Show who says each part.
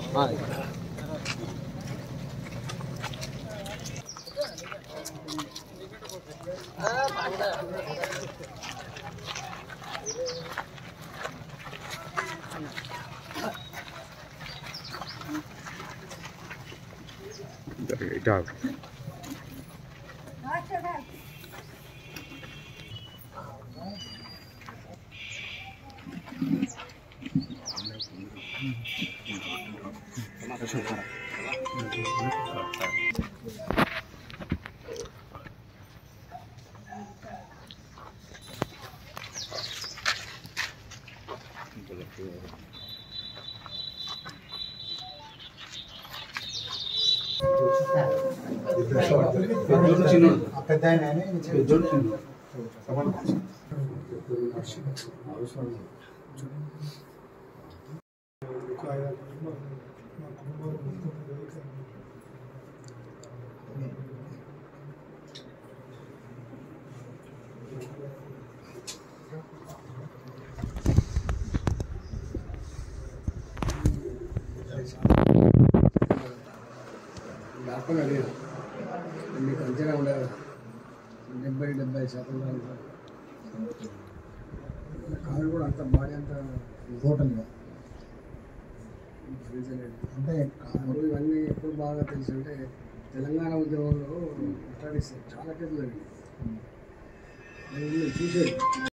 Speaker 1: మీకు అంచనా ఉండదు 70% కాదు కూడా అంత బాడీ అంత
Speaker 2: టోటల్గా
Speaker 1: అంటే కాదు ఇవన్నీ ఎప్పుడు బాగా తెలుసు అంటే తెలంగాణ ఉద్యమంలో చాలా కేసులు చూసేది